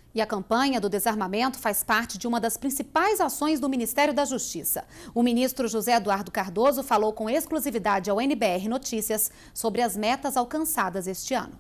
E a campanha do desarmamento faz parte de uma das principais ações do Ministério da Justiça. O ministro José Eduardo Cardoso falou com exclusividade ao NBR Notícias sobre as metas alcançadas este ano.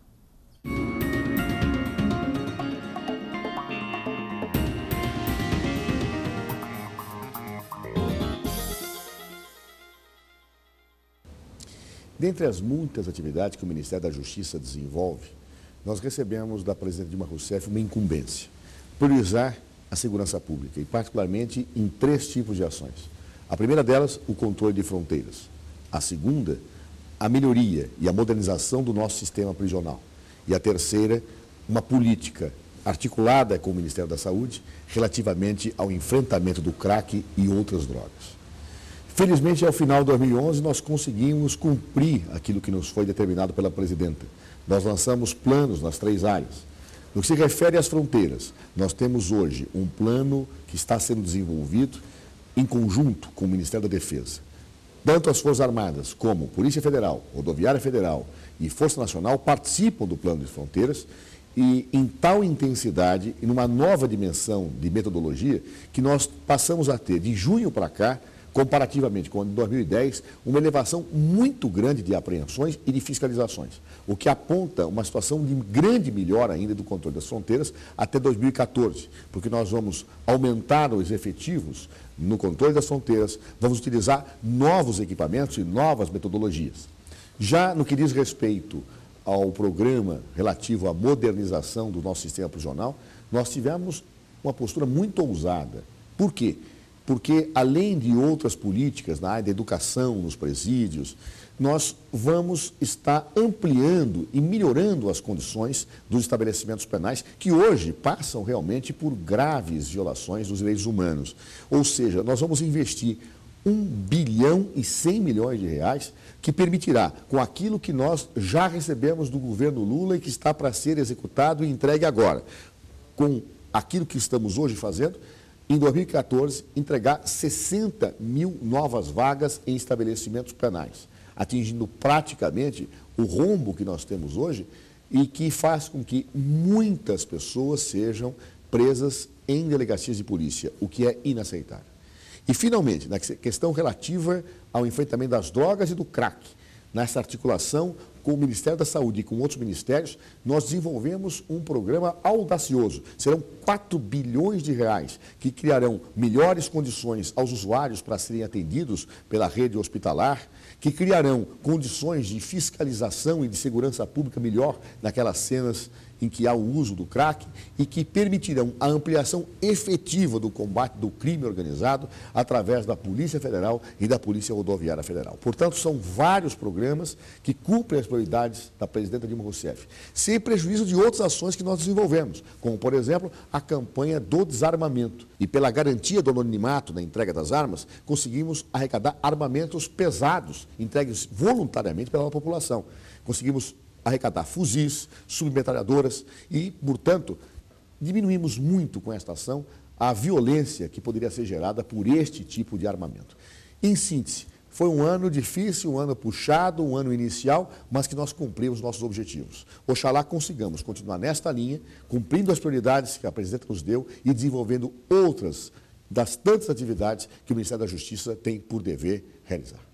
Dentre as muitas atividades que o Ministério da Justiça desenvolve, nós recebemos da presidenta Dilma Rousseff uma incumbência: priorizar a segurança pública, e particularmente em 3 tipos de ações. A primeira delas, o controle de fronteiras. A segunda, a melhoria e a modernização do nosso sistema prisional. E a terceira, uma política articulada com o Ministério da Saúde relativamente ao enfrentamento do crack e outras drogas. Felizmente, ao final de 2011, nós conseguimos cumprir aquilo que nos foi determinado pela presidenta. Nós lançamos planos nas 3 áreas. No que se refere às fronteiras, nós temos hoje um plano que está sendo desenvolvido em conjunto com o Ministério da Defesa. Tanto as Forças Armadas como Polícia Federal, Rodoviária Federal e Força Nacional participam do plano de fronteiras e em tal intensidade e numa nova dimensão de metodologia que nós passamos a ter, de junho para cá, comparativamente com o ano de 2010, uma elevação muito grande de apreensões e de fiscalizações, o que aponta uma situação de grande melhora ainda do controle das fronteiras até 2014, porque nós vamos aumentar os efetivos no controle das fronteiras, vamos utilizar novos equipamentos e novas metodologias. Já no que diz respeito ao programa relativo à modernização do nosso sistema prisional, nós tivemos uma postura muito ousada. Por quê? Porque, além de outras políticas na área da educação, nos presídios, nós vamos estar ampliando e melhorando as condições dos estabelecimentos penais que hoje passam realmente por graves violações dos direitos humanos. Ou seja, nós vamos investir 1 bilhão e 100 milhões de reais, que permitirá, com aquilo que nós já recebemos do governo Lula e que está para ser executado e entregue agora, com aquilo que estamos hoje fazendo, em 2014, entregar 60 mil novas vagas em estabelecimentos penais, atingindo praticamente o rombo que nós temos hoje e que faz com que muitas pessoas sejam presas em delegacias de polícia, o que é inaceitável. E, finalmente, na questão relativa ao enfrentamento das drogas e do crack, nessa articulação com o Ministério da Saúde e com outros ministérios, nós desenvolvemos um programa audacioso. Serão 4 bilhões de reais que criarão melhores condições aos usuários para serem atendidos pela rede hospitalar, que criarão condições de fiscalização e de segurança pública melhor naquelas cenas em que há o uso do crack e que permitirão a ampliação efetiva do combate do crime organizado através da Polícia Federal e da Polícia Rodoviária Federal. Portanto, são vários programas que cumprem as prioridades da presidenta Dilma Rousseff, sem prejuízo de outras ações que nós desenvolvemos, como, por exemplo, a campanha do desarmamento. E pela garantia do anonimato na entrega das armas, conseguimos arrecadar armamentos pesados, entregues voluntariamente pela população. Conseguimos arrecadar fuzis, submetralhadoras e, portanto, diminuímos muito com esta ação a violência que poderia ser gerada por este tipo de armamento. Em síntese, foi um ano difícil, um ano puxado, um ano inicial, mas que nós cumprimos nossos objetivos. Oxalá consigamos continuar nesta linha, cumprindo as prioridades que a presidenta nos deu e desenvolvendo outras das tantas atividades que o Ministério da Justiça tem por dever realizar.